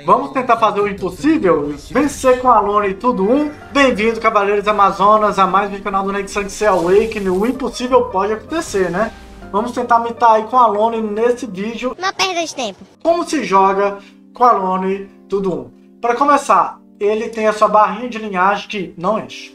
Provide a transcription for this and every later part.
Vamos tentar fazer o impossível? Vencer com a Alone e tudo um? Bem-vindo, Cavaleiros Amazonas, a mais um canal do Nexus Awakening. O impossível pode acontecer, né? Vamos tentar mitar aí com a Alone nesse vídeo. Não perda de tempo. Como se joga com a Alone tudo um? Para começar, ele tem a sua barrinha de linhagem que não enche.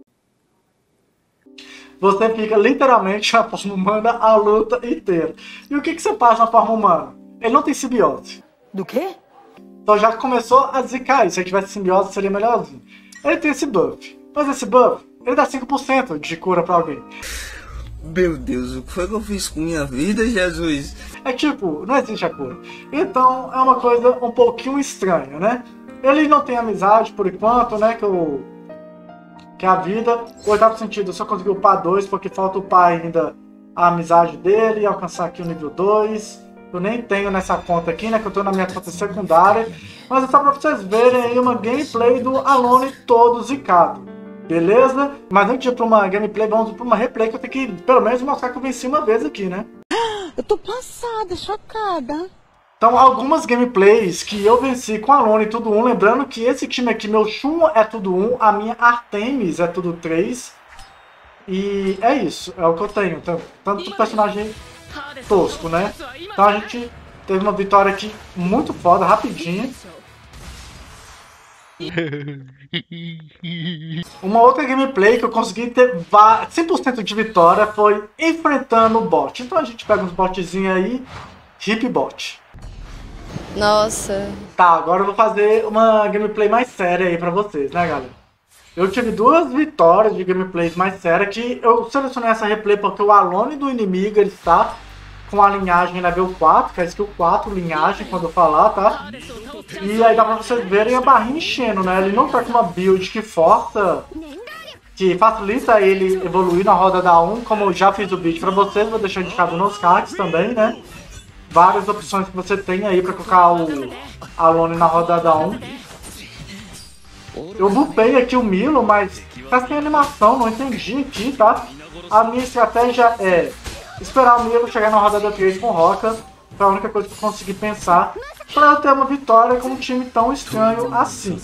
Você fica literalmente na forma humana a luta inteira. E o que você faz na forma humana? Ele não tem simbiose. Do quê? Então já começou a zicar isso. Se ele tivesse simbiose seria melhorzinho. Ele tem esse buff. Mas esse buff, ele dá 5% de cura pra alguém. Meu Deus, o que foi que eu fiz com minha vida, Jesus? É tipo, não existe a cura. Então é uma coisa um pouquinho estranha, né? Ele não tem amizade por enquanto, né? Que a vida. O oitavo sentido, eu só consegui upar 2 porque falta upar ainda a amizade dele e alcançar aqui o nível 2. Eu nem tenho nessa conta aqui, né? Que eu tô na minha conta secundária. Mas é só pra vocês verem aí uma gameplay do Alone todo zicado. Beleza? Mas antes de ir pra uma gameplay, vamos pra uma replay que eu tenho que pelo menos mostrar que eu venci uma vez aqui, né? Eu tô passada, chocada. Então, algumas gameplays que eu venci com a Alone tudo 1. Lembrando que esse time aqui, meu Shun é tudo 1, a minha Artemis é tudo 3. E é isso, é o que eu tenho. Tanto personagem tosco, né? Então a gente teve uma vitória aqui muito foda, rapidinha. Uma outra gameplay que eu consegui ter 100% de vitória foi enfrentando o bot. Então a gente pega uns botzinhos aí, hip bot. Nossa. Tá, agora eu vou fazer uma gameplay mais séria aí pra vocês, né, galera? Eu tive 2 vitórias de gameplays mais sérias que eu selecionei essa replay porque o Alone do inimigo ele está com a linhagem level 4, que é skill 4, linhagem, quando eu falar, tá? E aí dá pra vocês verem a barrinha enchendo, né? Ele não tá com uma build que força, que facilita ele evoluir na roda da 1, como eu já fiz o vídeo pra vocês, vou deixar indicado nos cards também, né? Várias opções que você tem aí pra colocar o Alone na roda da 1. Eu bufei aqui o Milo, mas tá sem animação, não entendi aqui, tá? A minha estratégia é esperar o Milo chegar na rodada 3 com Roca. Foi a única coisa que eu consegui pensar pra eu ter uma vitória com um time tão estranho assim.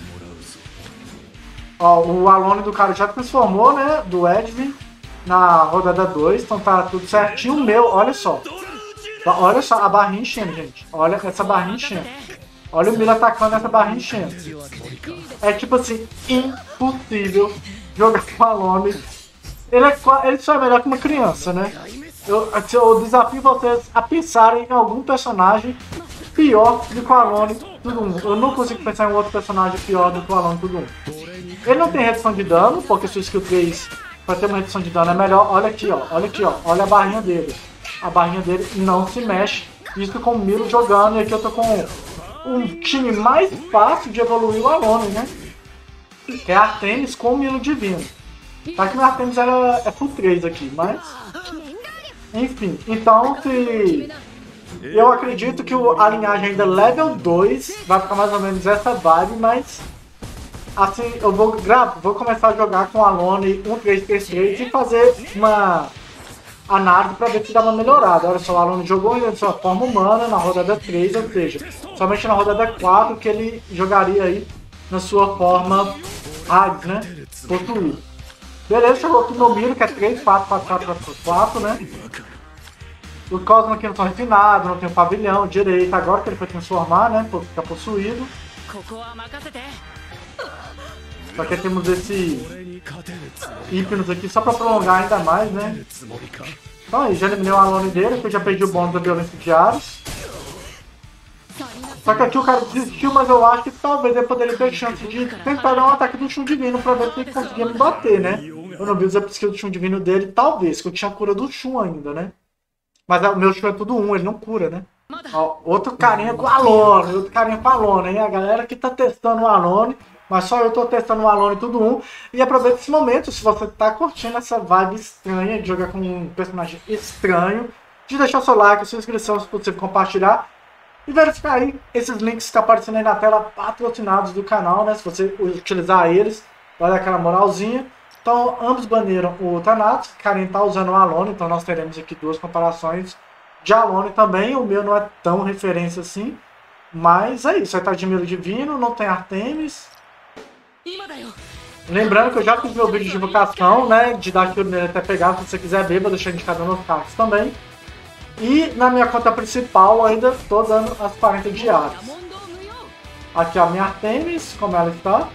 Ó, o Alone do cara já transformou, né? Do Edwin na rodada 2, então tá tudo certinho. O meu, olha só. Olha só a barrinha enchendo, gente. Olha essa barrinha enchendo. Olha o Milo atacando essa barrinha enchendo. É tipo assim, impossível jogar com o Alone. Ele só é melhor que uma criança, né? Eu desafio vocês a pensarem em algum personagem pior do que o Alone tudo um. Eu não consigo pensar em outro personagem pior do que o Alone tudo um. Ele não tem redução de dano, porque sua skill 3 para ter uma redução de dano é melhor. Olha aqui, ó. Olha aqui, ó. Olha a barrinha dele. A barrinha dele não se mexe. Isso com o Milo jogando. E aqui eu tô com um time mais fácil de evoluir o Alone, né? Que é a Artemis com o Milo Divino. Tá que minha Artemis é full 3 aqui, mas... Enfim, então se... Eu acredito que a linhagem ainda level 2 vai ficar mais ou menos essa vibe, mas... Assim, eu vou começar a jogar com o Alone 1-3-3-3 e fazer uma análise para ver se dá uma melhorada. Olha só, o Alone jogou ainda de sua forma humana na rodada 3, ou seja, somente na rodada 4 que ele jogaria aí na sua forma Hades, né? Possuído. Beleza, chegou aqui no Milo, que é 3, 4, 4, 4, 4, 4, né? O Cosmo aqui não tá refinado, não tem um pavilhão direito, agora que ele foi transformar, né? Por ficar possuído. Só que temos esse Hipnos aqui só pra prolongar ainda mais, né? Então aí, já eliminei o Alone dele, que eu já perdi o bônus da violência de Ares. Só que aqui o cara desistiu, mas eu acho que talvez ele poderia ter chance de tentar dar um ataque do Shun Divino pra ver se ele conseguia me bater, né? Eu não vi os upskills do Shun Divino dele, talvez, que eu tinha a cura do Shun ainda, né? Mas o meu Shun é tudo 1, ele não cura, né? Ó, outro carinha com o Alone, outro carinha com o Alone, hein? A galera que tá testando o Alone, mas só eu tô testando o Alone tudo 1. E aproveita esse momento, se você tá curtindo essa vibe estranha de jogar com um personagem estranho, de deixar seu like, sua inscrição, se possível compartilhar. E verificar aí esses links que estão aparecendo aí na tela, patrocinados do canal, né? Se você utilizar eles, vai dar aquela moralzinha. Então, ambos baniram o Thanatos, Karen tá usando o Alone, então nós teremos aqui 2 comparações de Alone também. O meu não é tão referência assim, Mas é isso, aí tá Admiro Divino, não tem Artemis. Lembrando que eu já fiz meu vídeo de invocação, né? De dar tiro nele até pegar, se você quiser ver, vou deixar indicado nos cards também. E na minha conta principal ainda tô dando as 40 diárias. Aqui a minha Artemis, como ela está.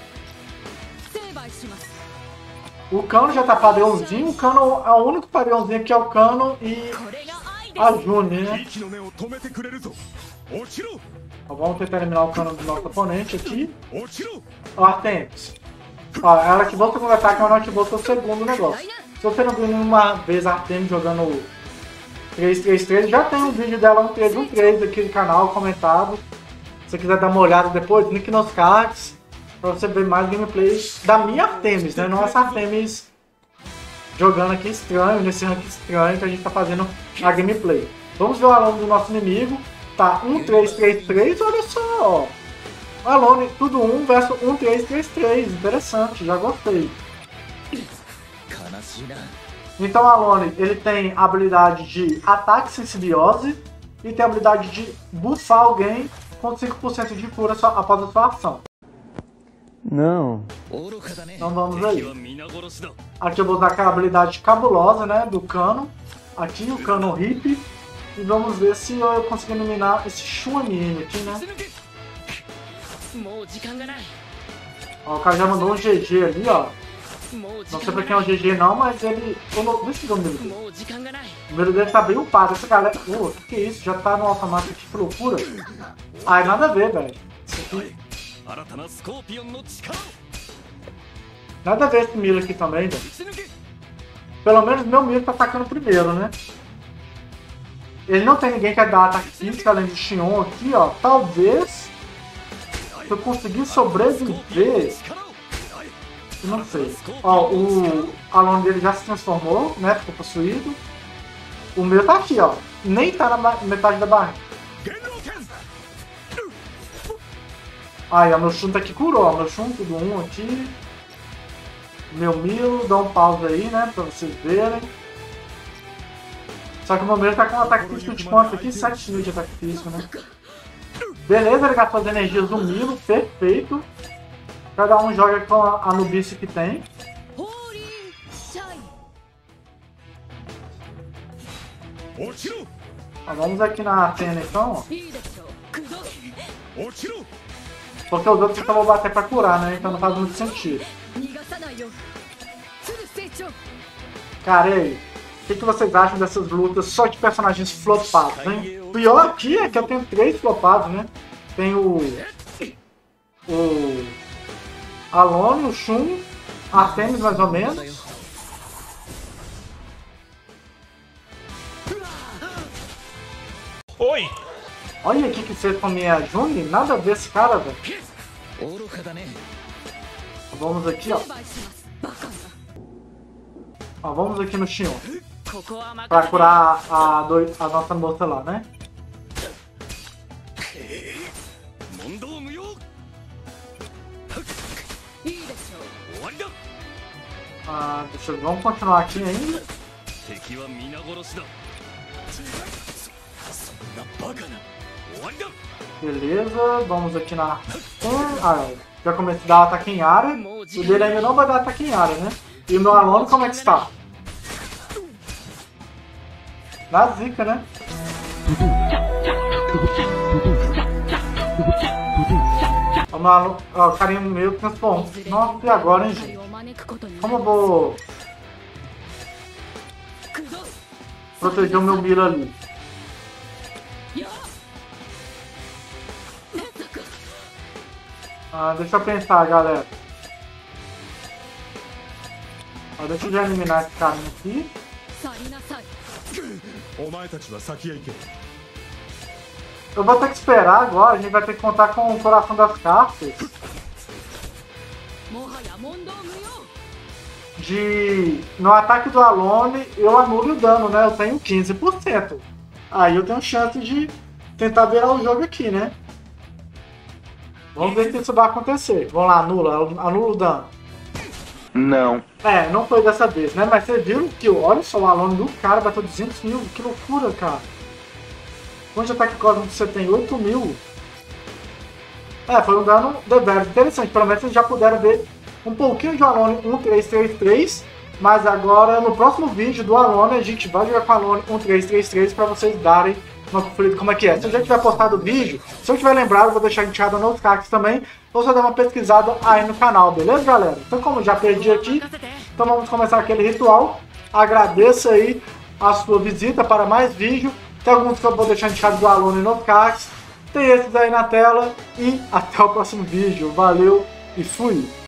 O Cano já tá padrãozinho, o Cano é o único padrãozinho que é o Cano e a June, né? Então, vamos tentar eliminar o Cano do nosso oponente aqui. O Artemis. Ó, ela ativou o segundo ataque, mas não ativou o seu segundo negócio. Se você não viu nenhuma vez a Artemis jogando 3-3-3, já tem um vídeo dela 1-3-1-3 aqui no canal, comentado. Se você quiser dar uma olhada depois, link nos cards, pra você ver mais gameplays da minha Artemis, né? Não essa Artemis jogando aqui estranho, nesse rank estranho que a gente tá fazendo a gameplay. Vamos ver o Alone do nosso inimigo. Tá 1-3-3-3, olha só. Alone, tudo 1 versus 1-3-3-3. Interessante, já gostei. Então Alone, ele tem a habilidade de ataque sem simbiose e tem a habilidade de buffar alguém com 5% de cura após a sua ação. Não. Então vamos aí. Aqui eu vou usar aquela habilidade cabulosa, né, do Cano. Aqui o Cano Hip. E vamos ver se eu consigo eliminar esse Chuanine aqui, né. Ó, o cara já mandou um GG ali, ó. Não sei pra quem é o GG não, mas ele... Deixa eu ver o número dele. O número dele tá bem upado. Essa galera... Pô, que é isso? Já tá no automático, que loucura. Ai, nada a ver, velho. Isso aqui... Nada a ver esse Milo aqui também, velho. Pelo menos meu Milo tá atacando primeiro, né? Ele não tem ninguém que vai dar ataque físico além do Xion aqui, ó. Talvez... Se eu conseguir sobreviver... Eu não sei. Ó, o Alone dele já se transformou, né? Ficou possuído. O meu tá aqui, ó. Nem tá na metade da barriga. Aí, ó, meu Shun tá aqui curou, ó. Meu Shun, tudo 1 aqui. Meu Milo, dá um pause aí, né? Pra vocês verem. Só que o meu Milo tá com um ataque físico de quanto aqui? 7 mil de ataque físico, né? Beleza, ele gastou as energias do Milo, perfeito. Cada um joga com a nubice que tem. Ó, vamos aqui na Athena então, ó. Porque os outros eu vou bater pra curar, né? Então não faz muito sentido. Cara, e aí? O que vocês acham dessas lutas só de personagens flopados, hein? O pior aqui é que eu tenho 3 flopados, né? Tem o Alone, o Shun, a Artemis mais ou menos. Oi! Olha aqui que fez com a minha Juni, nada a ver esse cara, velho. Vamos aqui, ó. Ó, vamos aqui no Xion. Pra curar a nossa moça lá, né? Deixa eu... Vamos continuar aqui ainda. Beleza, vamos aqui na... já comecei a dar ataque em área. O dele ainda não vai dar ataque em área, né? E o meu Alone como é que está? Na zica, né? O carinha meu transformou. Nossa, e agora, hein, gente? Como eu vou proteger o meu Milo ali? Deixa eu pensar, galera. Deixa eu já eliminar esse carinha aqui. Eu vou ter que esperar agora, a gente vai ter que contar com o coração das cartas. No ataque do Alone, eu anulo o dano, né? Eu tenho 15%. Aí eu tenho chance de tentar virar o jogo aqui, né? Vamos ver se isso vai acontecer. Vamos lá, anula o dano. Não. Não foi dessa vez, né? Mas vocês viram que, olha só, o Alone do cara bateu 200 mil. Que loucura, cara. Quanto de ataque cósmico você tem? 8 mil. Foi um dano deveras interessante. Pelo menos vocês já puderam ver um pouquinho de Alone 1333. Mas agora, no próximo vídeo do Alone, a gente vai jogar com a Alone 1333 para vocês darem uma conferida como é que é. Se eu já tiver postado o vídeo, se eu tiver lembrado, eu vou deixar enteado nos cards também. Ou só dar uma pesquisada aí no canal, beleza, galera? Então, como já perdi aqui, então vamos começar aquele ritual. Agradeço aí a sua visita para mais vídeo. Tem alguns que eu vou deixar enteado do Alone nos cards. Tem esses aí na tela. E até o próximo vídeo. Valeu e fui!